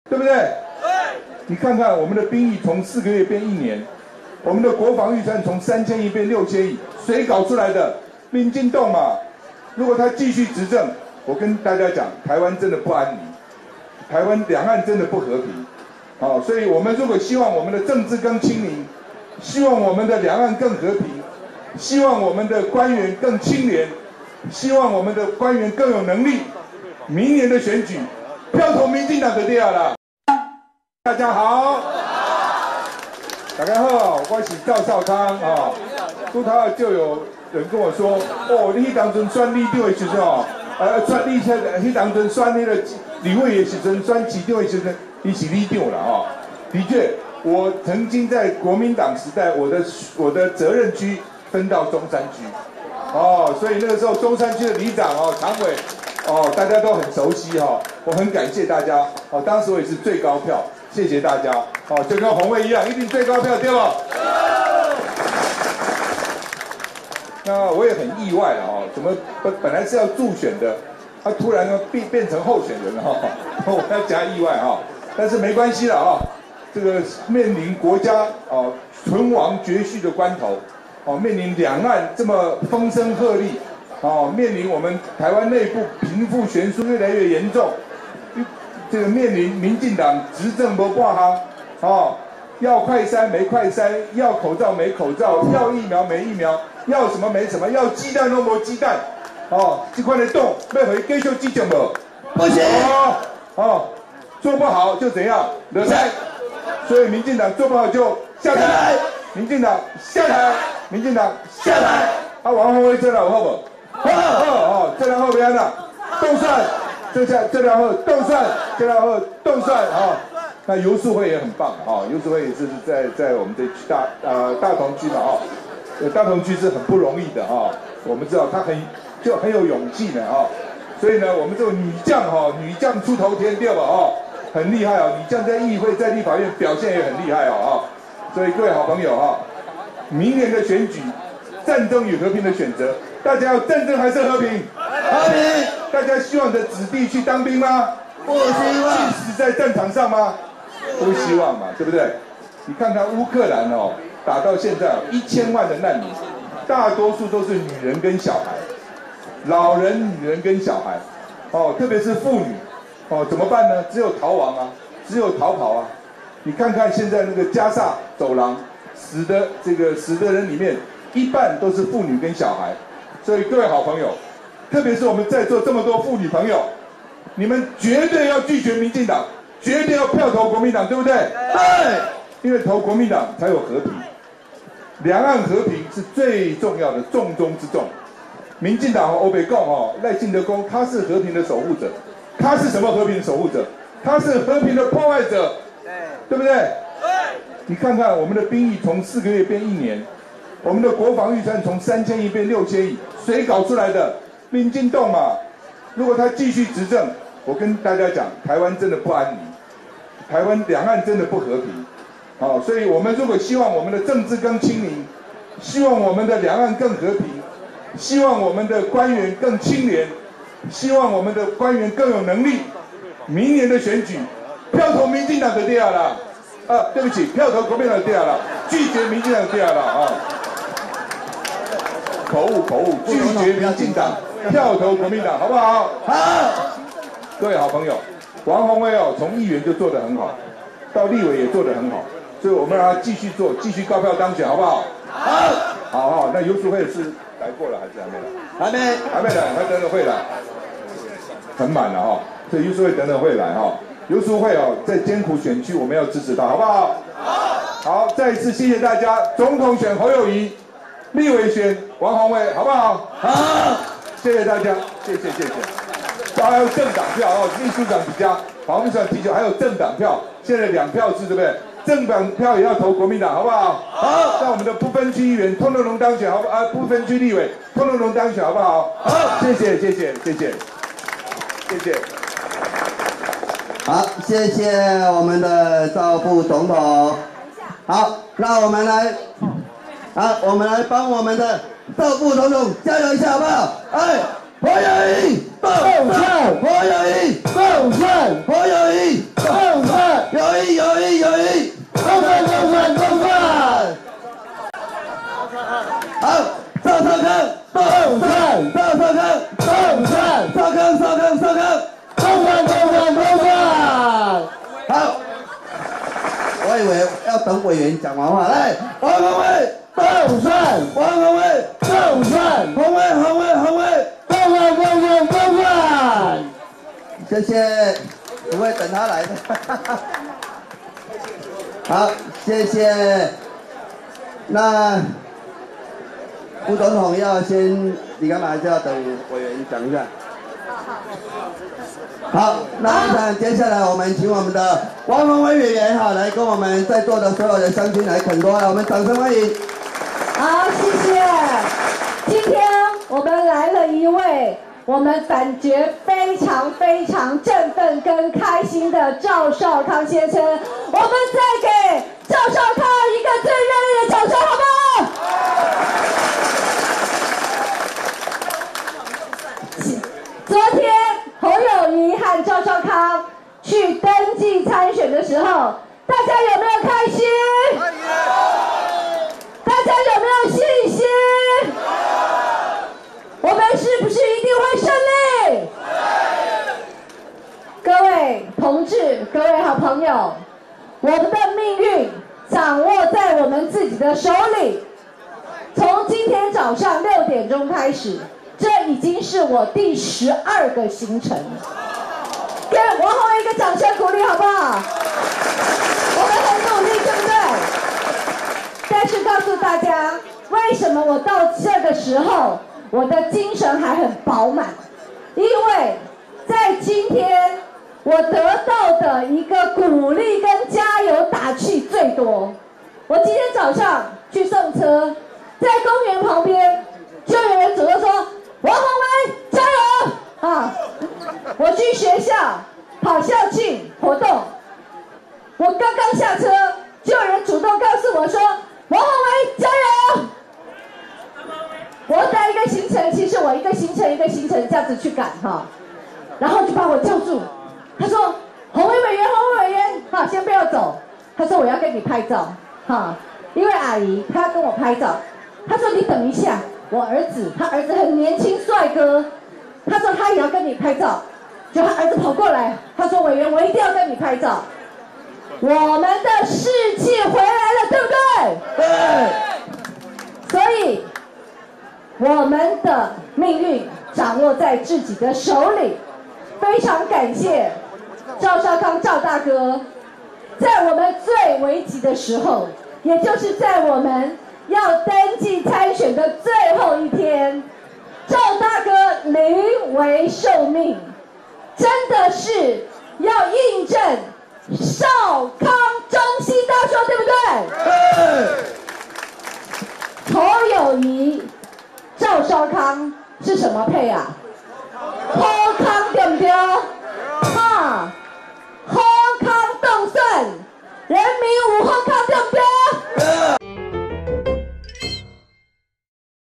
对不对？对。你看看我们的兵役从4个月变1年，我们的国防预算从3000亿变6000亿，谁搞出来的？民进党嘛。如果他继续执政，我跟大家讲，台湾真的不安宁，台湾两岸真的不和平。所以我们如果希望我们的政治更清明，希望我们的两岸更和平，希望我们的官员更清廉，希望我们的官员更有能力，明年的选举票投民进党就对了。大家好，大家好，我是赵少康啊。拄头就有人跟我说，哦，你迄当阵选立委的时阵哦，迄当阵选那个立委的时阵，选市长的时阵，你是立长了哦。的确，我曾经在国民党时代，我的责任区分到中山区，所以那个时候中山区的里长常委大家都很熟悉我很感谢大家当时我也是最高票，谢谢大家就跟洪卫一样，一定最高票对吧？那我也很意外了怎么本来是要助选的，他突然变成候选人了我要加意外但是没关系了这个面临国家存亡绝续的关头面临两岸这么风声鹤唳面临我们台湾内部贫富悬殊越来越严重，这个面临民进党执政没半行要快筛没快筛，要口罩没口罩，要疫苗没疫苗，要什么没什么，要鸡蛋都没鸡蛋这块的洞要回继续执政不行做不好就怎样惹菜，所以民进党做不好就下台，民进党下台，民进党下台王宏威这两好不好这两后边呢动算，这两后动算，这两后动算那游淑慧也很棒游淑慧也是在我们这大同区嘛大同区是很不容易的我们知道她很有勇气的所以呢我们这个女将出头天对吧很厉害女将在议会在立法院表现也很厉害所以各位好朋友明年的选举，战争与和平的选择，大家要战争还是和平？和平。大家希望你的子弟去当兵吗？不希望。去死在战场上吗？不希望嘛，对不对？你看看乌克兰打到现在1000万的难民，大多数都是女人跟小孩，老人、女人跟小孩，特别是妇女，怎么办呢？只有逃亡只有逃跑你看看现在那个加萨走廊死的人里面，一半都是妇女跟小孩，所以各位好朋友，特别是我们在座这么多妇女朋友，你们绝对要拒绝民进党，绝对要票投国民党，对不对？对，因为投国民党才有和平，两岸和平是最重要的重中之重。民进党欧北共赖清德公他是和平的守护者，他是什么和平的守护者？他是和平的破坏者，对不对？对。你看看我们的兵役从4个月变1年，我们的国防预算从3000亿变6000亿，谁搞出来的？民进党嘛。如果他继续执政，我跟大家讲，台湾真的不安宁，台湾两岸真的不和平所以我们如果希望我们的政治更清明，希望我们的两岸更和平，希望我们的官员更清廉，希望我们的官员更有能力，明年的选举票投民进党就对了对不起，票投国民党就对了，拒绝民进党就对了口误，拒绝民进党，票投国民党，好不好？好。各位好朋友，王宏威从议员就做得很好，到立委也做得很好，所以我们让他继续做，继续高票当选，好不好？好。那游淑慧是来过了还是还没来？还没来，他等等会来，很满了所以游淑慧等等会来游淑慧在艰苦选区，我们要支持他，好不好？好，再一次谢谢大家。总统选侯友宜，立委选王宏威，好不好？好，谢谢大家，谢谢。还有政党票秘书长比较，秘书长提出还有政党票，现在2票制，对不对？政党票也要投国民党，好不好？好。那我们的不分区议员通通能当选，好不好？不分区立委通通能当选，好不好？好，谢谢。 好，谢谢我们的赵副总统。好，那我们来帮我们的赵副总统加油一下，好不好？侯友宜，侯友宜，侯友宜，侯友宜，侯友宜， 好，我以为要等委员讲完话，来，王宏伟动算，王宏伟动算，宏伟，动算，谢谢，不会等他来的，好，谢谢。那副总统要先离开吗？还是要等委员讲一下？好，那我想接下来我们请我们的王宏伟委员来跟我们在座的所有的乡亲来恳托，我们掌声欢迎。 好，谢谢。今天我们来了一位我们感觉非常振奋跟开心的赵少康先生，我们再给赵少康一个最热烈的掌声，好不好？昨天侯友宜和赵少康去登记参选的时候，大家有没有开心？大家有没有信心？我们是不是一定会胜利？各位同志，各位好朋友，我们的命运掌握在我们自己的手里。从今天早上6点钟开始，这已经是我第12个行程。给王宏伟一个掌声鼓励好不好？我们很努力，对不对？但是告诉大家，为什么我到这个时候我的精神还很饱满？因为在今天我得到的一个鼓励跟加油打气最多。我今天早上去送车，在公园旁边就有人主动说：“王宏伟加油！”啊，我去学校跑校庆活动，我刚刚下车，就有人主动告诉我说：“王宏伟加油！”我带一个行程，其实我一个行程这样子去赶哈，然后就把我叫住，他说：“宏伟委员，好，先不要走。”他说：“我要跟你拍照，哈，因为阿姨她要跟我拍照。”他说：“你等一下，我儿子，他儿子很年轻帅哥，他说他也要跟你拍照。”就他儿子跑过来，他说：“委员，我一定要跟你拍照。”我们的士气回来了，对不对？对。所以，我们的命运掌握在自己的手里。非常感谢赵少康赵大哥，在我们最危急的时候，也就是在我们要登记参选的最后一天，赵大哥临危受命，真的是要印证少康中心大说，对不对？侯友宜、赵少康是什么配啊？